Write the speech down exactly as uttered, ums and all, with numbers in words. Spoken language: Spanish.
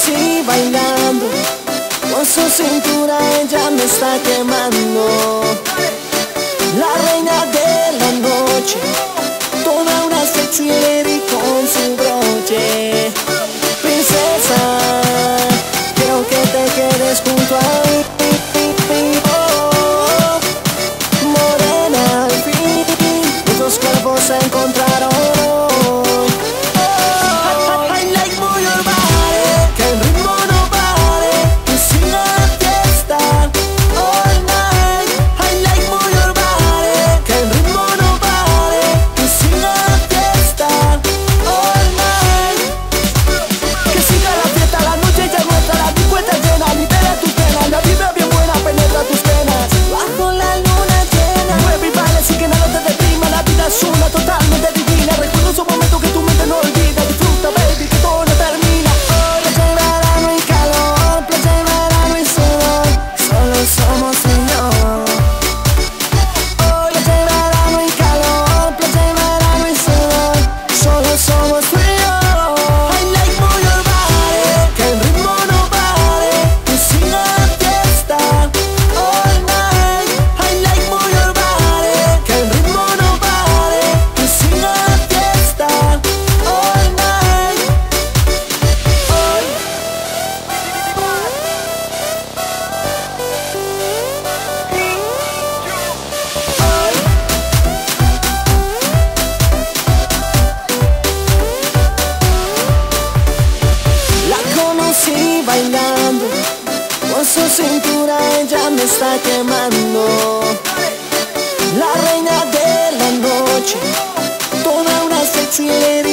conocí bailando, con su cintura ella me está quemando. La reina de la noche, toda una sexy lady con su broche. Princesa, quiero que te quedes junto a mí. Oh, morena, al fin, nuestros cuerpos se encontraron. Bailando, con su cintura ella me está quemando. La reina de la noche, toda una sexy lady